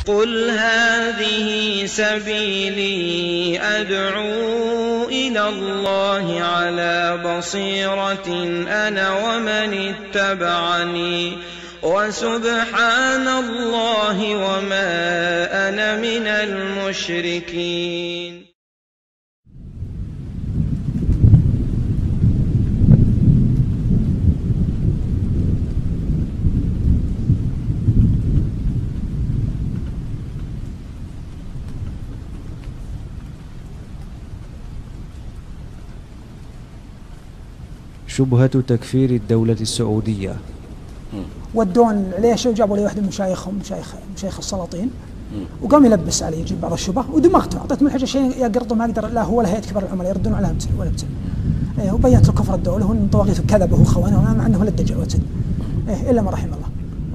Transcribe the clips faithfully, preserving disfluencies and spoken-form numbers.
قل هذه سبيلي أدعو إلى الله على بصيرة أنا ومن اتبعني وسبحان الله وما أنا من المشركين. شبهة تكفير الدولة السعودية. ودون ليش وجابوا لي واحد من مشايخهم مشايخ مشايخ السلاطين وقام يلبس علي يجيب بعض الشبه ودمغته، اعطيت من الحجه شيء يقرضه ما اقدر لا هو ولا هيئه كبار العملاء يردون عليها بسن ولا بسن. إيه وبينت له كفر الدوله وان طواغيت كذبه وخونه مع انه لا الدجال ولا إيه الا ما رحم الله.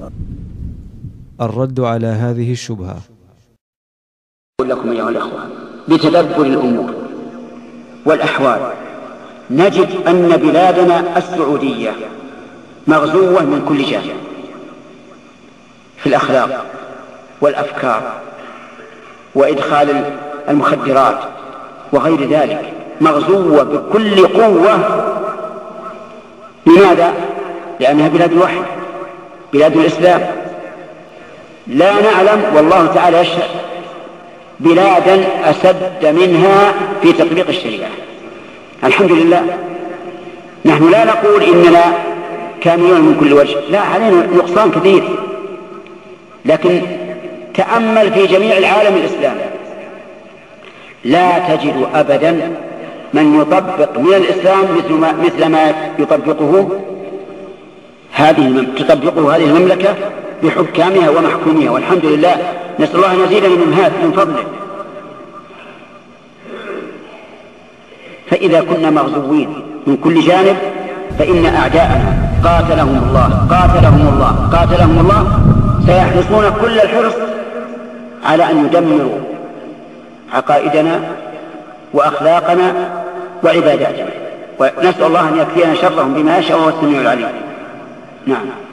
الرد على هذه الشبهه. أقول لكم أيها الأخوة بتدبر الأمور والأحوال نجد أن بلادنا السعودية مغزوة من كل جانب في الأخلاق والأفكار وإدخال المخدرات وغير ذلك، مغزوة بكل قوة. لماذا؟ لأنها بلاد الوحي، بلاد الإسلام. لا نعلم والله تعالى يشهد بلادا أسد منها في تطبيق الشريعة. الحمد لله، نحن لا نقول إننا كاملون من كل وجه، لا، علينا نقصان كثير، لكن تأمل في جميع العالم الإسلامي لا تجد أبدا من يطبق من الإسلام مثل ما, مثل ما يطبقه هذه تطبقه هذه المملكة بحكامها ومحكوميها، والحمد لله. نسأل الله أن يزيدنا من هذا من فضله. فإذا كنا مغزوين من كل جانب فإن أعداءنا قاتلهم الله قاتلهم الله قاتلهم الله سيحرصون كل الحرص على أن يدمروا عقائدنا وأخلاقنا وعباداتنا، ونسأل الله أن يكفينا شرهم بما يشاء وهو السميع العليم. نعم.